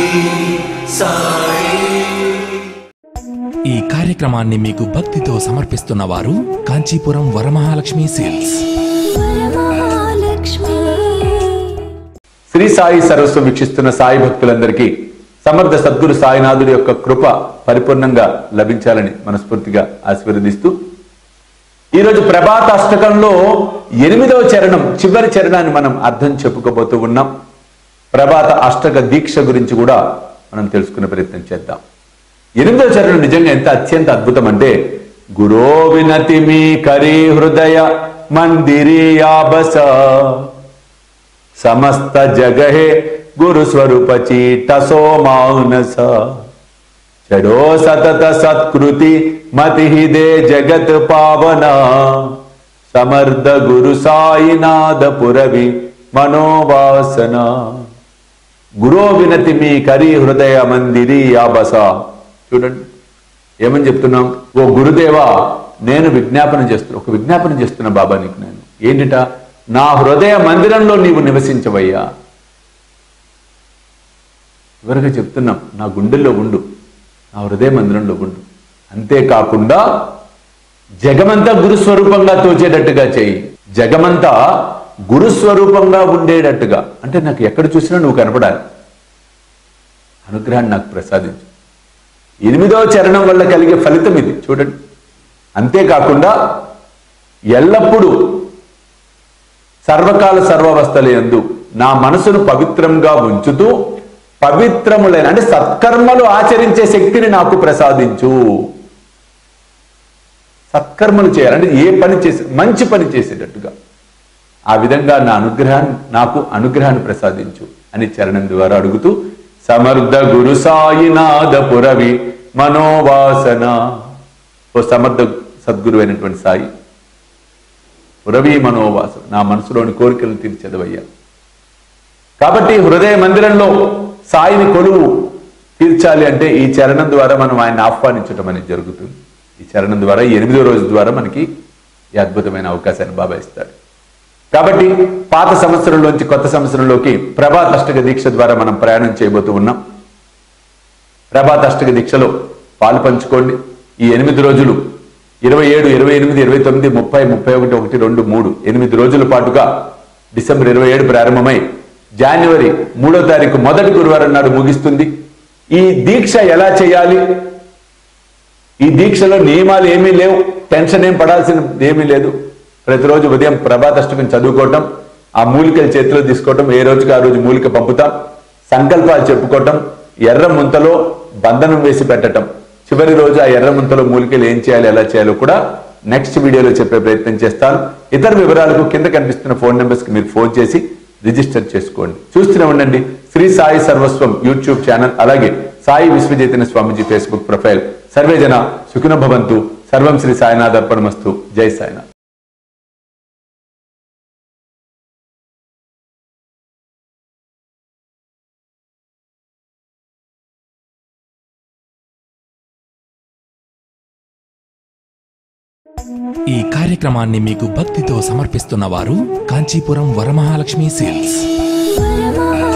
ఈ కార్యక్రమాన్ని మీకు భక్తితో సమర్పిస్తున్న వారు కాంచీపురం వరమహాలక్ష్మి సేల్స్. శ్రీ సాయి సర్వస్వం వీక్షిస్తున్న సాయి భక్తులందరికీ సమర్థ సద్గురు సాయినాథుడి యొక్క కృప పరిపూర్ణంగా లభించాలని మనస్ఫూర్తిగా ఆశీర్వదిస్తూ, ఈరోజు ప్రభాత అష్టకంలో 8వ చరణం చివరి చరణాన్ని మనం అర్థం చెప్పుకోబోతూ ఉన్నాం. ప్రభాత అష్టక దీక్ష గురించి కూడా మనం తెలుసుకునే ప్రయత్నం చేద్దాం. 8వ చరణం నిజంగా ఎంత అత్యంత అద్భుతం అంటే, గురో వినతి మీ కరీ హృదయ మందిరియాబస సమస్త జగహే గురు స్వరూప చీట సోమానస చడో సతత సత్కృతి మతి దే జగత్ పావన సమర్థ గురు సాయినాథ పురవి మనోవాసన. గురో వినతి మీ కరీ హృదయ మందిరి యాబస. చూడండి ఏమని చెప్తున్నాం, ఓ గురుదేవా నేను విజ్ఞాపన చేస్తున్నా, ఒక విజ్ఞాపన చేస్తున్నా బాబా నీకు, నేను ఏంటిట, నా హృదయ మందిరంలో నీవు నివసించవయ్యా. ఎవరికి చెప్తున్నాం, నా గుండెల్లో ఉండు, నా హృదయ మందిరంలో ఉండు. అంతేకాకుండా జగమంతా గురుస్వరూపంగా తోచేటట్టుగా చేయి, జగమంతా గురుస్వరూపంగా ఉండేటట్టుగా, అంటే నాకు ఎక్కడ చూసినా నువ్వు కనపడాలి, అనుగ్రహాన్ని నాకు ప్రసాదించు. 8వ చరణం వల్ల కలిగే ఫలితం ఇది చూడండి. అంతేకాకుండా ఎల్లప్పుడూ సర్వకాల సర్వావస్థల యందు నా మనసును పవిత్రంగా ఉంచుతూ పవిత్రములైన అంటే సత్కర్మలు ఆచరించే శక్తిని నాకు ప్రసాదించు. సత్కర్మలు చేయాలంటే ఏ పని చేసి మంచి పని చేసేటట్టుగా, ఆ విధంగా నాకు అనుగ్రహాన్ని ప్రసాదించు అని చరణం ద్వారా అడుగుతూ, సమర్థ గురు సాయినాథ పురవి మనోవాసన. ఓ సమర్థ సద్గురు అయినటువంటి సాయి, పురవి మనోవాసన, నా మనసులోని కోరికలు తీర్చదవయ్యా. కాబట్టి హృదయ మందిరంలో సాయిని కొలువు తీర్చాలి అంటే ఈ చరణం ద్వారా మనం ఆయన ఆహ్వానించడం అనేది జరుగుతుంది. ఈ చరణం ద్వారా 8వ రోజు ద్వారా మనకి ఈ అద్భుతమైన అవకాశాన్ని బాబా ఇస్తాడు. కాబట్టి పాత సంవత్సరంలోంచి కొత్త సంవత్సరంలోకి ప్రభాత అష్టక దీక్ష ద్వారా మనం ప్రయాణం చేయబోతూ ఉన్నాం. ప్రభాత అష్టక దీక్షలో పాలు పంచుకోండి. ఈ 8 రోజులు 27, 28, 29, 30, 31, 1, 2, 3 8 రోజుల పాటుగా డిసెంబర్ 27 ప్రారంభమై జనవరి 3వ తారీఖు మొదటి గురువారం నాడు ముగిస్తుంది. ఈ దీక్ష ఎలా చేయాలి, ఈ దీక్షలో నియమాలు ఏమీ లేవు, టెన్షన్ ఏం పడాల్సింది ఏమీ లేదు. ప్రతిరోజు ఉదయం ప్రభాతష్టకం చదువుకోవటం, ఆ మూలికలు చేతిలో తీసుకోవటం, ఏ రోజుకి ఆ రోజు మూలిక పంపుతాం, సంకల్పాలు చెప్పుకోవటం, ఎర్ర ముంతలో బంధనం వేసి పెట్టడం, చివరి రోజు ఆ ఎర్ర ముంతలో మూలికలు ఏం చేయాలి ఎలా చేయాలో కూడా నెక్స్ట్ వీడియోలో చెప్పే ప్రయత్నం చేస్తాను. ఇతర వివరాలకు కింద కనిపిస్తున్న ఫోన్ నెంబర్స్కి మీరు ఫోన్ చేసి రిజిస్టర్ చేసుకోండి. చూస్తూనే ఉండండి శ్రీ సాయి సర్వస్వం యూట్యూబ్ ఛానల్, అలాగే సాయి విశ్వచైతన్య స్వామిజీ ఫేస్బుక్ ప్రొఫైల్. సర్వే జన సుఖినో భవంతు. సర్వం శ్రీ సాయినాథ్ అర్పణమస్తు. జై సాయినాథ్. ఈ కార్యక్రమాన్ని మీకు భక్తితో సమర్పిస్తున్న వారు కాంచీపురం వరమహాలక్ష్మి సేల్స్.